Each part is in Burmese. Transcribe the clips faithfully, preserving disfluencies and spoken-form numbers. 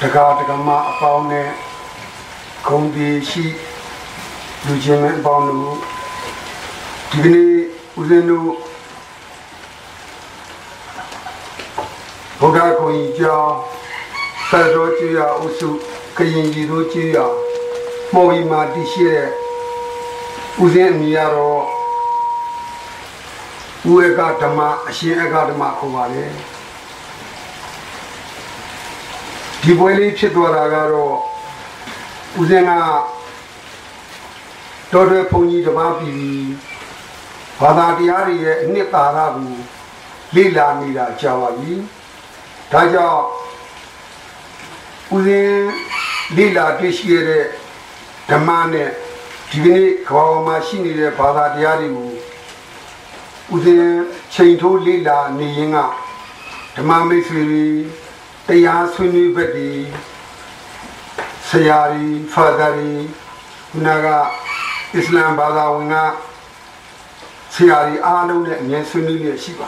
Taka taka ma upon it, Condi sheep, Lucian Bonu, Tivini Uzenu, Bodako Ija, Sadrotia, Usu, Kayin Rotia, Moima Dishire, Uzen Miaro, Uegatama, Shiagatama Kovale. Dibueli Chitwaragaro Uzena Dore Pony the Babi Padadiari Niparabu Lila Mila Jawabi Taja Uzen Lila Dishire Tamane Divini Kawa Machine Padadiari Uzen Chainto Lila Niyinga Tamame Siri Taya Swini Bedi Sayari, Fadari, Naga, Islam Bada Winga, Sayari Alu, and Swini Shiba.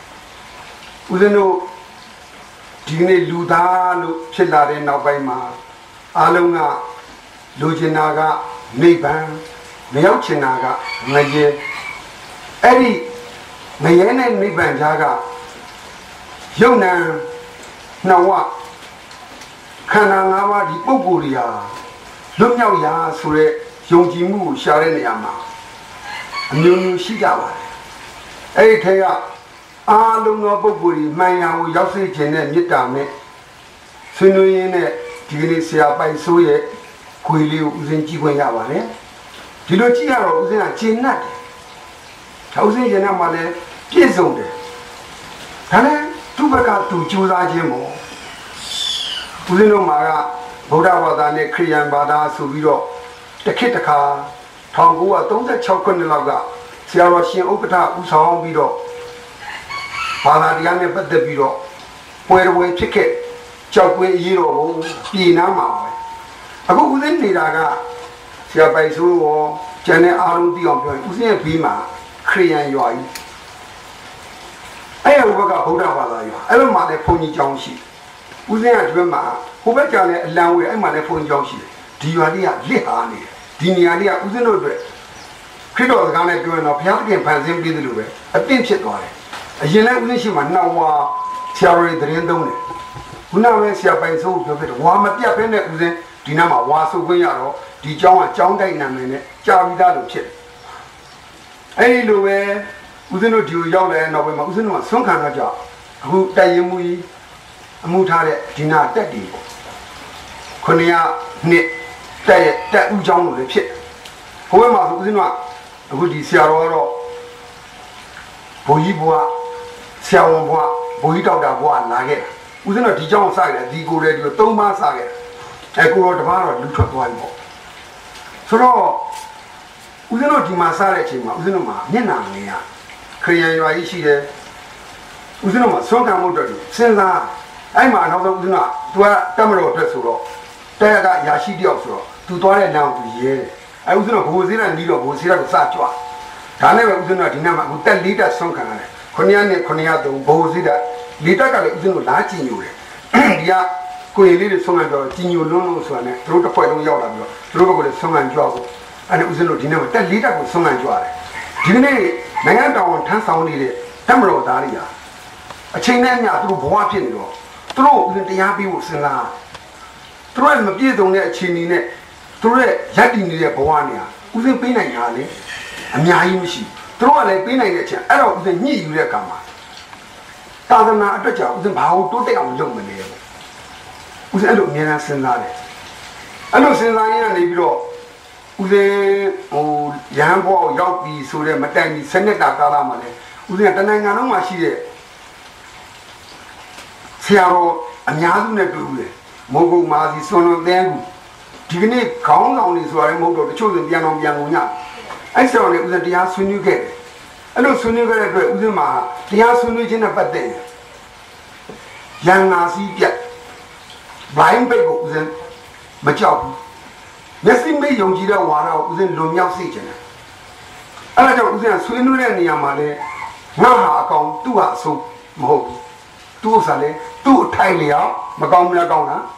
Uzeno Dine Luda, Chilare Nabaima, Aluna, Lujinaga, Neban, Meochinaga, Maye, Eddie, Mayene Neban Jaga, Yona. Now what? Kananawa di Poguria, Lumia Sure, Yonjimu, Sharenayama, New Shigawa. Etea, Aluna Boguri, Maya, Yasi Jene, Yitame, Sunuine, Tignesia by Soye, Quili, Uzenjiwayawale, Tilotia, Uzena, Chinat, Thousand Yenamale, Piezonde. Tane? Tubaka to Juda Jemo Uzino Mara, Bodawada, Korean Bada, Subiro, the Kitaka, Tongua, don't the Chokonilaga, Sierra Shin Okata, Usahon Bido, Paladiane but the Bido, where we ticket, Chokwe Yiro, Pinama. I go within Nidaga, Siabasu, Janet Aru Dion, Uzin Bima, Korean Yoi. I have got Hodawala, I don't mind a pony junction. Uzan Drama, who better a long way, I'm on a phone junction. Dialia, Lihani, Dinialia, Uzano, Crido Gana doing up, Yakin Panzim Bidu, a pinch it on it. A Yellow Nishima, now, Tiari the Rendone. Una Sia by so good, Wamatia Pena Uzan, Dinama, Wasu Guiaro, Dijon, John Dynamine, Javida chip. Any Louis. Uzino do young and of Uzino, some kind of job. Who Dayamui Mutare, Dina, Daddy. Konya, Nit, that Ujon, the chip. Whoever Uzino, who the Sierra Boyibua, Siawa, Boyita da Boa, Nagget. Uzino Dijon Saga, Digo Radio, Thomas Saga. I go to Vara, Lutra Boybo. So, Uzino Dimasare Chima, Uzino, Nina. Korean Yaishi there. Uzuma, Sonka Motor, Senza, I'm another Uzuna, to a Tamaro Tesoro, Taga Yashi Diosro, to Toilet down to Ye. I was not Hosina and Lido, Hosira Satua. Taneva Uzuna Dinama, who tell Lita Sonka, Konyane Koniato, Bosida, Lita Uzino Latin you. Ya, Koya Lady Songa, Tinu Lono Swan, through the point of Yola, through the song and job, and Uzino Dinama, tell Lita with song and joy. Dimini, Nagata on Tansauni, Tamaro Daria. A chain through Boapino, through the Yabi was in la. Through the Piedon near Chini, through Yadin near Boania, within Pina Yali, and Yaimishi, through a Pina Yacha, I don't the knee you come. Tadana Atacha was about to take on Germany. With Edo Nina Senade. I know Senania Nebro. Uze o Yambo Yopi Sure Matani Senator Kalamane, Uze Tananga Mashi Siaro, Anyazune Dule, Mogo Mazi Sono Dengu, Tigni, Kong on his way, Mogo, the children, Piano Pianonia. I saw it with the Yasunu get. I know Sunu get Uzuma, the Yasunu in a bad day. Young Nazi get blind bagel, then Machapu. Nesting may young Gida Wana within Lumia Season. I don't know Swinu and Yamale, Naha account, two are so Mohobi, two Sale, two Tailia, Macomia Gona,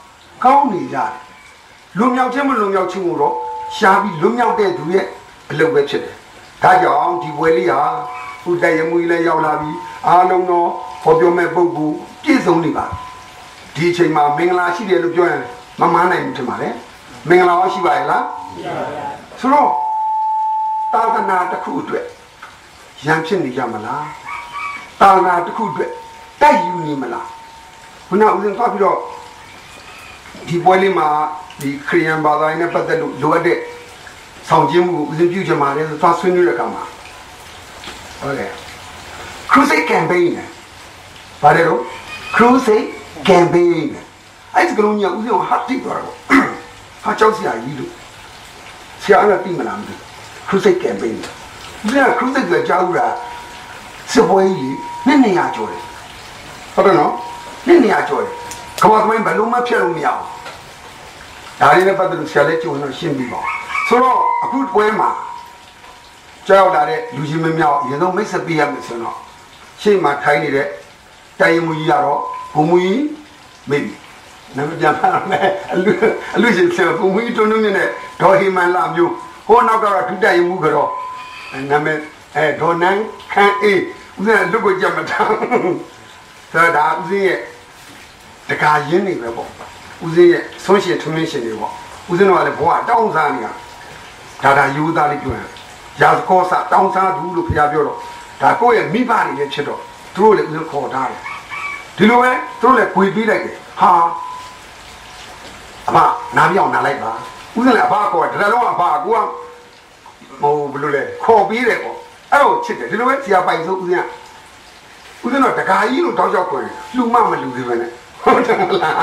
ကောင်းနေကြတယ်လူမြောက်ခြင်းမလူမြောက်ခြင်းကိုတော့ရှားပြီးလူမြောက်တဲ့သူရဲ့အလုပ်ပဲဖြစ်တယ်ဒါကြောင့်ဒီပွဲလေးဟာဥတရမှုလည်းရောက်လာပြီးအားလုံးတော့ဟောပြောမဲ့ပုဂ္ဂိုလ်ပြည့်စုံနေပါဒီအချိန်မှာမင်္ဂလာရှိတယ်လို့ပြောရင်မမှန်းနိုင်ဘူးထင်ပါလေမင်္ဂလာရှိပါရဲ့လားရှိပါပါဆိုတော့သာသနာတစ်ခုအတွက်ရံဖြစ်နေကြမလားသာသနာတစ်ခုအတွက်တိုက်ယူနေမလားခုနဦးဇင်းသွားပြီးတော့ဒီပွဲလေးမှာဒီခရီးယန်ဘာသာရေးနဲ့ပတ်သက်လို့လိုအပ်တဲ့ဆောင်ကျင်းမှုကိုဦးဇင်းပြုချင်ပါတယ်ဆိုသွားဆွေးနွေးတဲ့အခါမှာဟုတ်တယ် crusade campaign နဲ့ဘာလဲတော့ crusade campaign နဲ့အဲ့ဒီကလုံးကြီးဦးဇင်းကဟာတိသွားတော့ဟာကြောက်စရာကြီးလို့ဆရာကသိမလားမသိ crusade campaign ဦးဇင်းက crusade ကကြားဦးတာစစ်ပွဲကြီးနှစ်နေရာကျော်တယ်ဟုတ်တယ်နော်နှစ်နေရာကျော်တယ်ကမ္ဘာသမိုင်းဘယ်လုံးမှဖြတ်လို့မရအောင်ဒါလေးနဲ့ပတ်သက်လို့ဆရာလည်းကြုံတော့ရှင်းပြီးပါဆိုတော့အခုပွဲမှာကြောက်လာတဲ့လူကြီးမများအရင်ဆုံးမိတ်ဆက်ပေးရမယ်ဆိုတော့ရှေ့မှာထိုင်နေတဲ့တိုင်မူကြီးကတော့ဘုံမူကြီးမိပြီနာမည်ပြန်ဖတ်ရမယ်အလူအလူရှင်ဆရာဘုံမူကြီးတွန်းတွန်းမြင့်နဲ့ဒေါ်ဟီမန်လာမျိုးဟိုနောက်ကတော့ဒုတိုင်မူကတော့နာမည်အဲဒေါ်နန်းခန်းအေးဦးဇင်းလူကိုကြက်မထားဆိုတော့ဒါဦးဇင်းရဲ့တကာရင်းနေပဲပေါ့ဦးဇင်းရဲ့ဆုံးရှင်ထမင်းရှင်တွေပေါ့ဦးဇင်းတို့ကလည်းဘဝတောင်းစားနေတာဒါဒါယူသားလေးပြောရင်ရာဇကောစာတောင်းစားသူလို့ဖျားပြောတော့ဒါကိုယ့်ရဲ့မိဘတွေလည်းဖြစ်တော့သူတို့လည်းဦးဇင်းခေါ်ထားတယ်ဒီလိုပဲသူတို့လည်းခွေပေးလိုက်တယ်ဟာအမနာပြောင်းနာလိုက်ပါဦးဇင်းလည်းအဖခေါ်တယ်ဒါတော့အဖကကိုကဟိုဘယ်လိုလဲခေါ်ပေးတယ်ပေါ့အဲ့တော့ချစ်တယ်ဒီလိုပဲဆရာပိုင်ဆိုဦးဇင်းကဦးဇင်းတော့တကာကြီးလို့တောက်ချောက်ခွင်လှူမမလှူသေးပဲနဲ့ဟုတ်တယ်မလား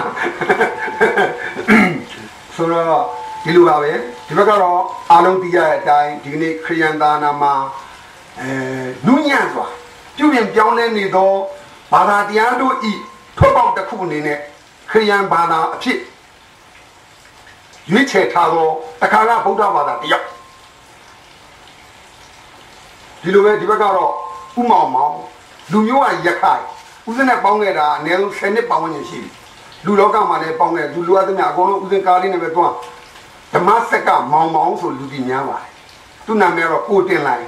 ဆိုတော့ဒီလိုပါပဲဒီဘက်ကတော့အားလုံးသိရတဲ့အတိုင်းဒီကနေ့ခရစ်ယာန်သာနာမှာအဲနုညံ့စွာပြုပြင်ပြောင်းလဲနေသောဘာသာတရားတို့ဤထွက်ပေါက်တစ်ခုအနေနဲ့ခရစ်ယာန်ဘာသာအဖြစ်ရွေးချယ်ထားသောတခါကဗုဒ္ဓဘာသာတရားဒီလိုပဲဒီဘက်ကတော့ဥမောင်မောင်လူမျိုးကရခိုင်ဦးစင်းနဲ့ပေါင်းခဲ့တာအနည်းဆုံးဆယ်နှစ်ပတ်ဝန်းကျင်ရှိပြီလူလောကမှာလည်းပေါင်းခဲ့လူလူအသမျှအကုန်လုံးဦးစင်းကားလေးနဲ့ပဲတွန်းဓမ္မစက်ကမောင်မောင်ဆိုလူကြီးများပါတယ်သူ့နာမည်တော့ကိုတင်လိုက်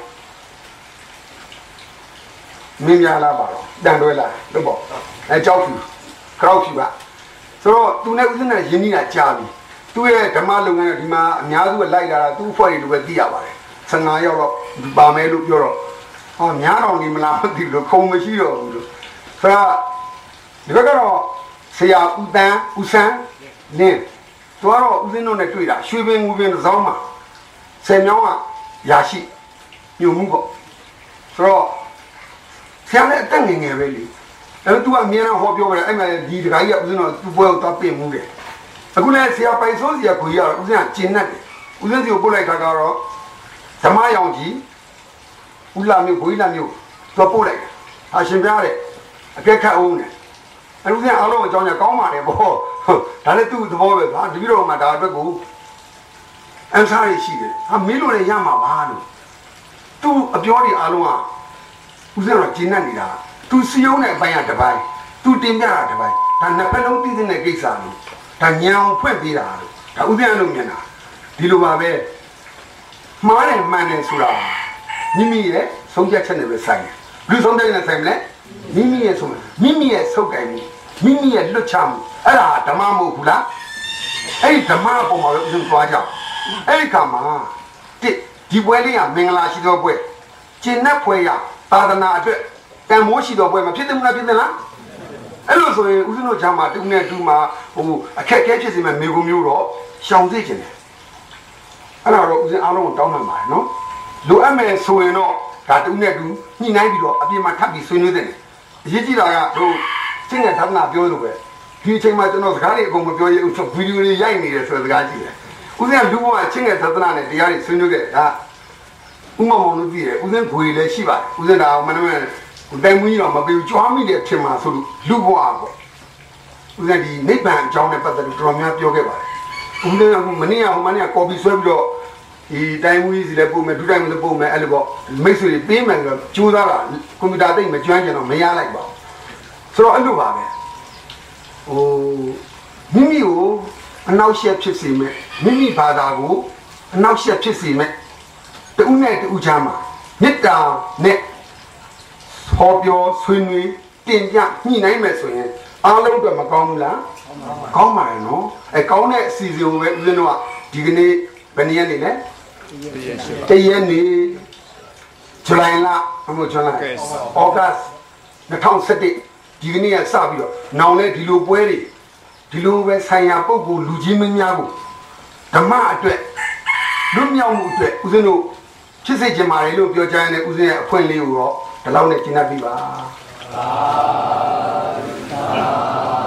မင်းများလားပါတော့တန်တွဲလာလို့ပေါ့အဲကြောက်ဖြူကြောက်ဖြူပါဆိုတော့သူနဲ့ဦးစင်းနဲ့ရင်းနှီးတာကြားပြီသူ့ရဲ့ဓမ္မလုပ်ငန်းကဒီမှာအများစုကလိုက်လာတာသူ့ဖွဲ့ရလို့ပဲသိရပါတယ်ဆယ်ငါရောက်တော့ပါမယ်လို့ပြောတော့ဟောများတော်နေမလားမသိလို့ခုံမရှိတော့ဘူးလို့ဆိုတော့ဒီဘက်ကတော့ဆရာဦးတန်းဦးဆန်းနင်းသူကတော့ဦးစင်းတို့နဲ့တွေ့တာရွှေပင်ငူပင်တစ်စောင်းမှာဆယ်မြောင်းကရာရှိညုံမှုပေါ့ဆိုတော့ဆရာလည်းအတက်ငယ်ငယ်ပဲလေအဲ့တော့သူကအမြဲတမ်းဟောပြောတယ်အဲ့မှာဒီတခါကြီးကဦးစင်းတို့သူ့ဘွဲကိုသွားပြင်မှုတယ်အခုလည်းဆရာပိုင်စိုးဆရာကိုကြီးကတော့ဦးစင်းကကျင်납တယ်ဦးစင်းစီကိုပို့လိုက်တာကတော့ဓမ္မရောင်ကြီးဦးလာမျိုးဘွေးလာမျိုးသွားပို့လိုက်ဟာရှင်ပြတဲ့အကဲခတ်အောင်တယ်အဲ့ဦးစင်းအားလုံးအကြောင်းညာကောင်းပါတယ်ပေါ့ဒါလည်းသူ့သဘောပဲဗျာတပည့်တော်မှာဒါအတွက်ကိုအန်ဆာရရှိတယ်ဟာမင်းတို့လည်းရမှာပါလို့သူ့အပြောတွေအားလုံးကဦးစင်းတော့ကျင်납နေတာသူစီယုံတဲ့အပိုင်းကတစ်ပိုင်းသူတင်ပြတာတစ်ပိုင်းဒါနှစ်ဖက်လုံးသိတဲ့ကိစ္စလို့ဒါညံဖွင့်ပေးတာလို့ဒါဦးစင်းအလုံးမြင်တာဒီလိုပါပဲမှားတယ်မှန်တယ်ဆိုတာမိမိရဲ့ဆုံးဖြတ်ချက်နဲ့ပဲဆိုင်တယ်လူဆုံးတဲ့နဲ့ဆိုင်မလဲမိမိရဲ့ဆုံးမိမိရဲ့ဆုတ်ကင်မှုမိမိရဲ့လွတ်ချမှုအဲ့ဒါဓမ္မမဟုတ်ဘူးလားအဲ့ဒီဓမ္မအပေါ်မှာပဲဦးဇင်းသွားကြအဲ့ဒီခါမှာတစ်ဒီပွဲလေးကမင်္ဂလာရှိသောပွဲကျင့်납ပွဲရသာသနာအတွက်တန်မိုးရှိသောပွဲမှာဖြစ်တယ်မလားဖြစ်တယ်လားအဲ့လိုဆိုရင်ဦးဇင်းတို့ဂျာမှာတူနဲ့တူမှာဟိုအခက်အခဲဖြစ်စီမဲ့မိကုမျိုးတော့ရှောင်သိကျင်တယ်အဲ့ဒါတော့ဦးဇင်းအားလုံးကိုတောင်းပန်ပါတယ်နော်လိုအပ်မယ်ဆိုရင်တော့ဒါတူနဲ့တူညှိနှိုင်းပြီးတော့အပြင်မှာထပ်ပြီးဆွေးနွေးတယ်အရေးကြီးတာကတို့ချင်းနဲ့ဓမ္မပြောလို့ပဲဒီအချိန်မှာကျွန်တော်စကားတွေအကုန်မပြောရဘူးဆိုဗီဒီယိုတွေရိုက်နေတယ်ဆိုတဲ့စကားကြီးတယ်ဦးဇင်းကလူဘဝချင်းနဲ့သဒ္ဒနာနဲ့တရားတွေဆွေးနွေးခဲ့တာဥမမောင်လို့ပြည်တယ်ဦးဇင်းခွေလည်းရှိပါတယ်ဦးဇင်းဒါမနမတိုင်မွေးတော့မပြေကြွားမိတယ်ဖြစ်မှာဆိုလို့လူဘဝပေါ့ဦးဇင်းဒီနိဗ္ဗာန်အကြောင်းနဲ့ပတ်သက်လို့တော်တော်များပြောခဲ့ပါတယ်ဦးဇင်းကမနေ့ကဟိုမနေ့ကကော်ပီဆွဲပြီးတော့ဒီတိုင်မွေးစီလည်းပို့မယ်ဒုတိုင်မွေးလည်းပို့မယ်အဲ့လိုပေါ့မိတ်ဆွေတွေပေးမယ်ဆိုတော့ကြိုးစားတာကွန်ပျူတာသိမ့်မကျွမ်းကျင်တော့မရလိုက်ပါဘူးဆိုတော့အဲ့လိုပါပဲဟိုမိမိကိုအနောက်ရှက်ဖြစ်စေမယ်မိမိဘာသာကိုအနောက်ရှက်ဖြစ်စေမယ်တူနဲ့တူချမ်းမှာမေတ္တာနဲ့ဟောပြောဆွေးနွေးတင်ပြညှိနှိုင်းမယ်ဆိုရင်အားလုံးအတွက်မကောင်းဘူးလားကောင်းပါတယ်နော်အဲကောင်းတဲ့အစီအစဉ်ကိုပဲဦးဇင်းတို့ကဒီကနေ့ဘယ်နည်းရက်နေလဲတရက်နေဇူလိုင်လအမို့ဇူလိုင်ဩဂတ်နှစ်ထောင်ဆယ်တစ်ဒီကနေ့ကစပြီးတော့နောင်လဲဒီလိုပွဲတွေဒီလိုပဲဆိုင်ရာပုဂ္ဂိုလ်လူကြီးမင်းများကိုဓမ္မအတွက်လွတ်မြောက်မှုအတွက်ဦးဇင်းတို့ဖြစ်စေချင်ပါတယ်လို့ပြောကြရင်လည်းဦးဇင်းရဲ့အဖွင့်လေးကိုတော့ဒီလောက်နဲ့ကျင့်တတ်ပြီပါ